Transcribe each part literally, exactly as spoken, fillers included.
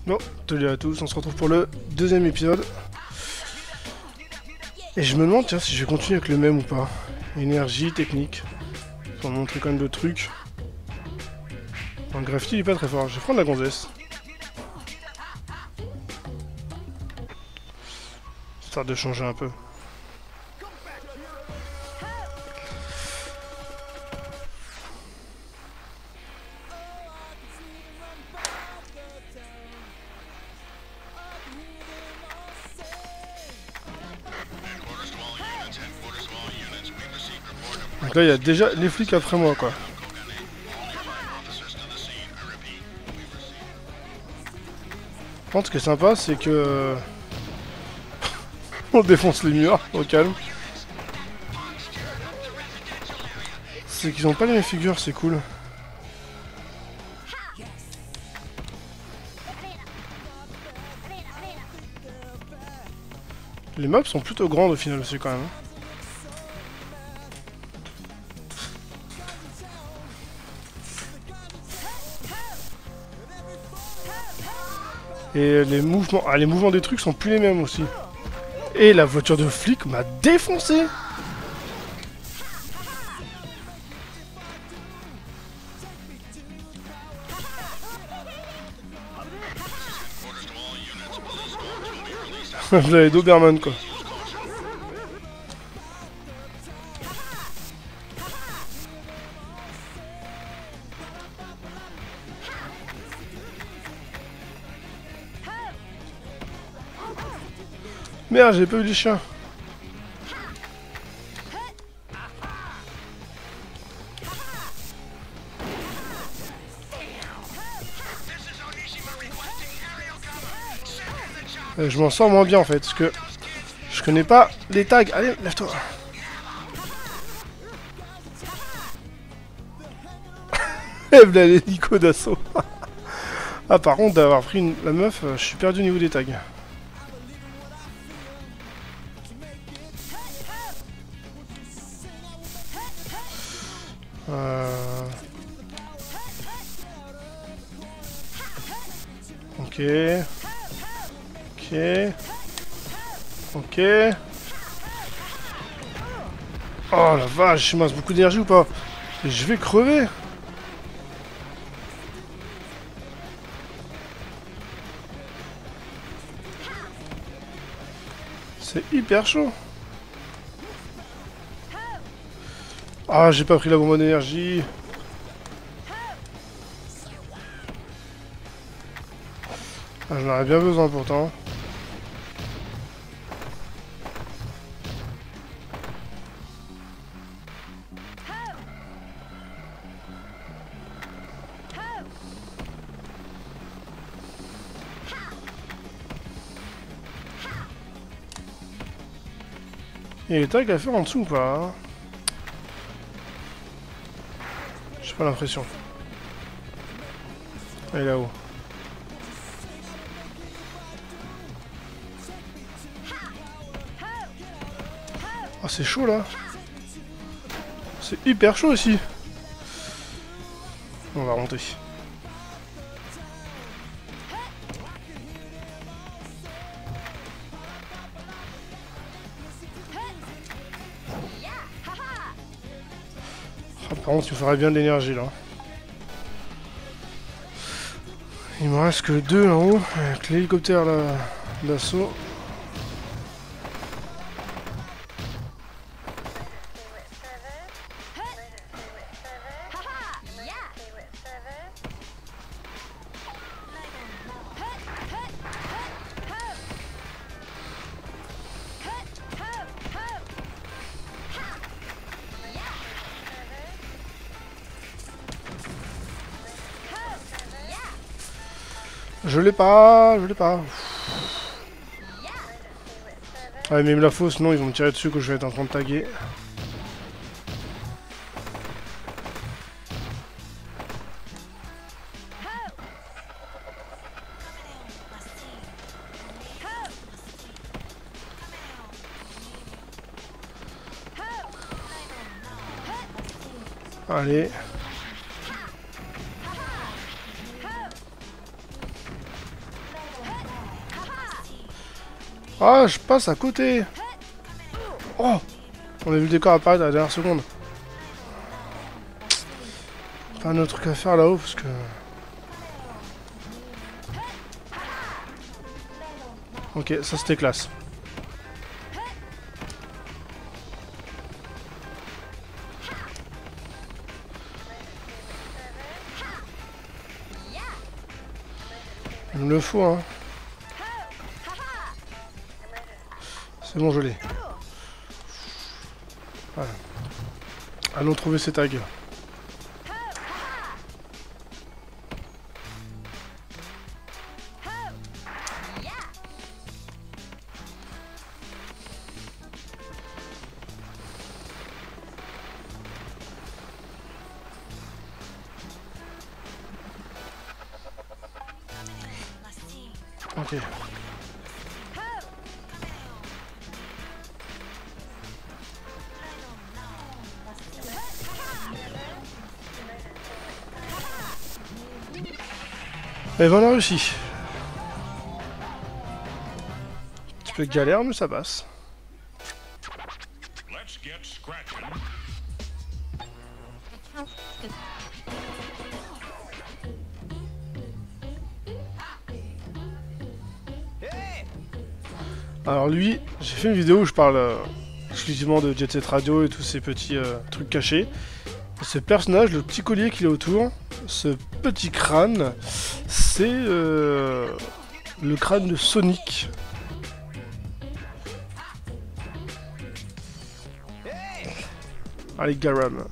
Bon, salut à tous, on se retrouve pour le deuxième épisode. Et je me demande tiens, si je vais continuer avec le même ou pas. Énergie, technique. Ça va montrer quand même d'autres trucs. Le graffiti il est pas très fort, je vais prendre la gonzesse. Histoire de changer un peu. Donc là il y a déjà les flics après moi quoi. Par contre ce qui est sympa c'est que... on défonce les murs, au calme. C'est qu'ils ont pas les mêmes figures, c'est cool. Les maps sont plutôt grandes au final aussi quand même. Et les mouvements, ah, les mouvements des trucs sont plus les mêmes aussi. Et la voiture de flic m'a défoncé. Vous avez Doberman quoi. Merde, j'ai pas eu les chiens. Euh, je m'en sors moins bien en fait, parce que je connais pas les tags. Allez, lève-toi. Et voilà l'hélico d'assaut. Ah par contre, d'avoir pris une... la meuf, euh, je suis perdu au niveau des tags. Euh... Ok. Ok. Ok. Oh la vache, il me reste beaucoup d'énergie ou pas? Et je vais crever. C'est hyper chaud. Ah, j'ai pas pris la bombe d'énergie. Ah, j'en aurais bien besoin pourtant. Il y a les tags à faire en dessous ou pas hein? J'ai pas l'impression. Elle est là-haut. Ah c'est chaud là. C'est hyper chaud aussi. On va remonter. Ah, par contre il me faudrait bien de l'énergie là. Il me reste que deux en haut avec l'hélicoptère d'assaut. Je l'ai pas, je l'ai pas. Ah mais la fausse, non, ils vont me tirer dessus que je vais être en train de taguer. Allez. Ah, je passe à côté. Oh, on a vu le décor apparaître à la dernière seconde. Pas un autre truc à faire là-haut parce que... Ok, ça c'était classe. Il me le faut, hein. C'est bon, je l'ai. Voilà. Allons trouver ces tags. Ok. Et ben on a réussi. Un petit peu de galère, mais ça passe. Alors lui, j'ai fait une vidéo où je parle euh, exclusivement de Jet Set Radio et tous ces petits euh, trucs cachés. Et ce personnage, le petit collier qu'il a autour, ce petit crâne, c'est euh, le crâne de Sonic. Allez, Garam.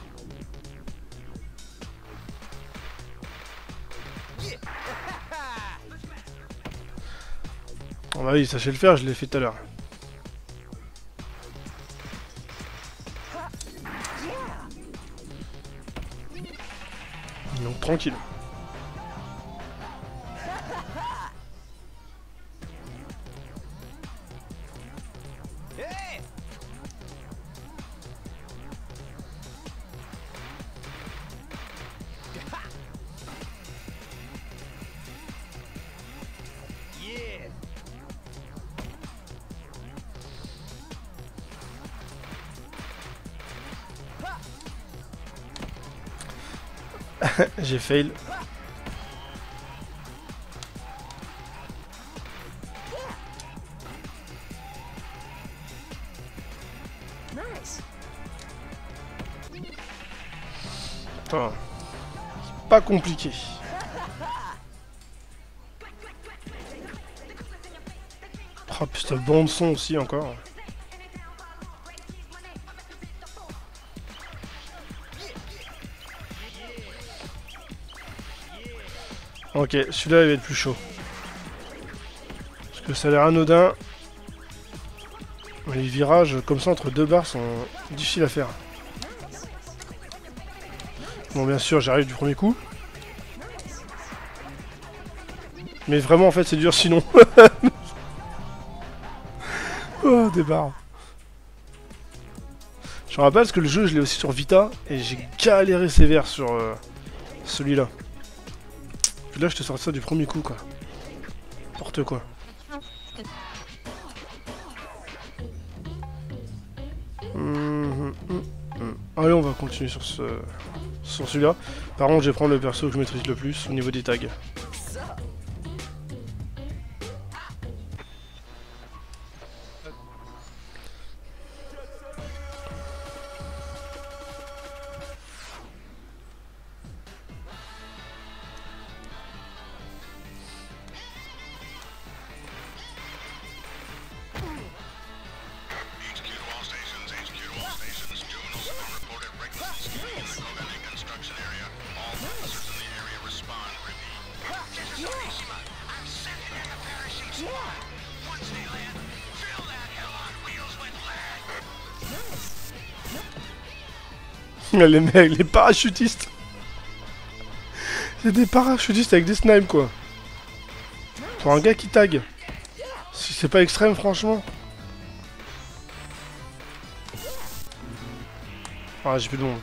Oh bah oui, sachez le faire, je l'ai fait tout à l'heure. Donc tranquille. J'ai fail. Attends. C'est pas compliqué. Oh putain, bande son aussi encore. Ok, celui-là il va être plus chaud. Parce que ça a l'air anodin. Les virages comme ça entre deux barres sont difficiles à faire. Bon, bien sûr, j'arrive du premier coup. Mais vraiment, en fait, c'est dur sinon. Oh, des barres. Je me rappelle parce que le jeu, je l'ai aussi sur Vita. Et j'ai galéré sévère sur euh, celui-là. Puis là, je te sors ça du premier coup, quoi. N'importe quoi. Mmh, mmh, mmh. Allez, on va continuer sur ce... sur celui-là. Par contre, je vais prendre le perso que je maîtrise le plus au niveau des tags. Les mecs, les parachutistes. C'est des parachutistes avec des snipes, quoi. Pour un gars qui tag. Si c'est pas extrême, franchement. Ah, j'ai plus de monde.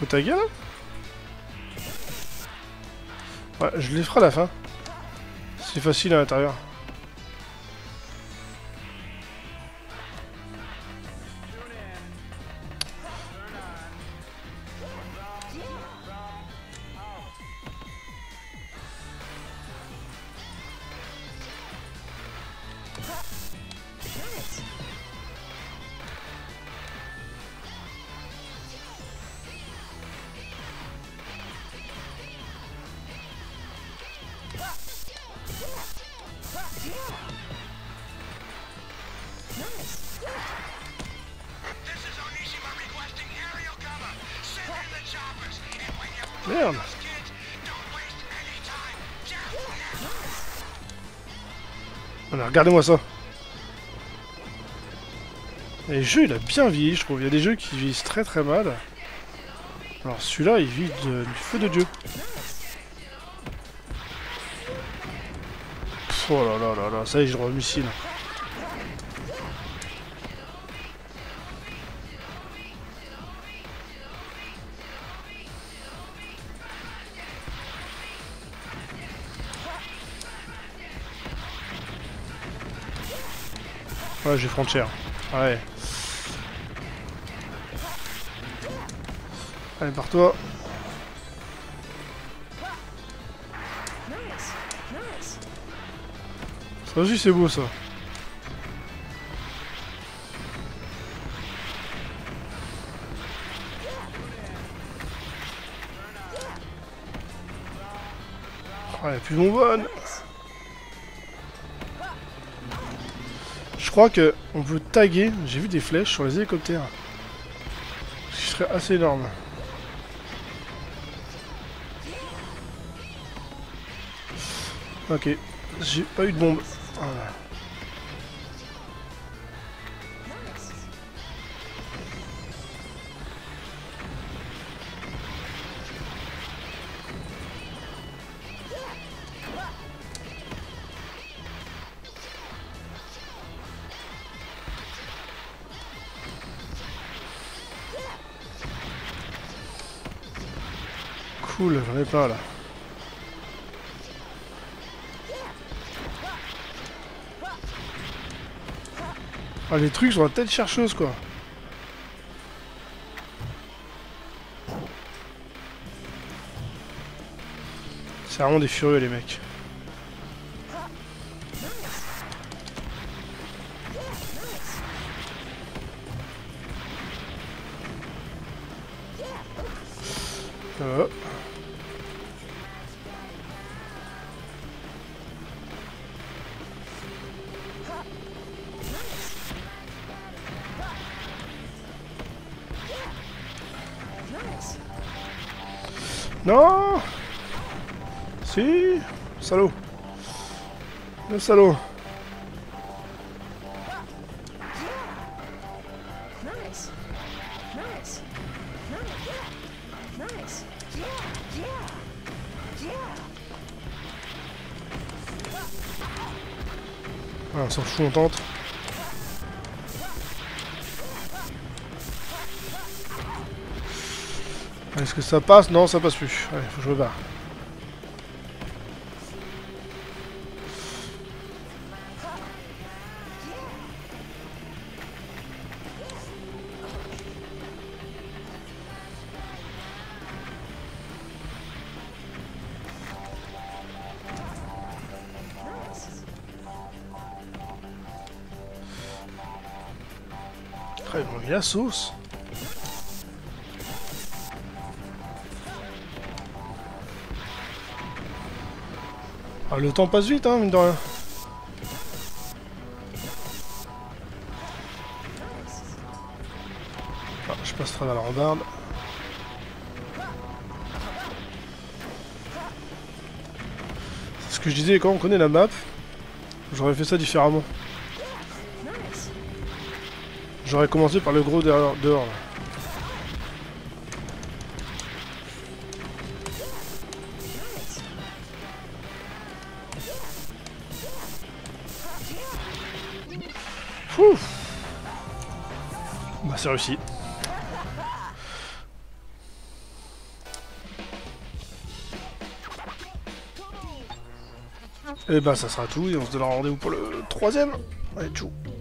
Faut taguer là? Ouais, je les ferai à la fin. C'est facile à l'intérieur. Merde. Alors, regardez-moi ça. Et le jeu, il a bien vieilli, je trouve. Il y a des jeux qui vieillissent très très mal. Alors celui-là, il vit de- du feu de Dieu. Pff, oh là là là là, ça y est, j'ai le droit au missile. Ouais, j'ai frontière. Ouais. Allez, par toi. Ça aussi, c'est beau, ça. Oh, elle est plus bonbonne. Je crois que on peut taguer. J'ai vu des flèches sur les hélicoptères. Ce qui serait assez énorme. Ok. J'ai pas eu de bombe. Voilà. Cool, j'en ai plein là. Ah, les trucs sont la tête chercheuse quoi. C'est vraiment des furieux les mecs. Euh. Non. Si. Salaud. Le salaud. Ah, on s'en fout, on tente. Est-ce que ça passe? Non, ça passe plus. Allez, faut que je repars. Après, ils m'ont mis la sauce. Ah, le temps passe vite, hein, mine de rien. Ah, je passe à travers la rambarde. C'est ce que je disais, quand on connaît la map, j'aurais fait ça différemment. J'aurais commencé par le gros dehors, dehors là. Ouh. Bah c'est réussi. Et ben ça sera tout, et on se donnera rendez-vous pour le troisième. Allez, tchou.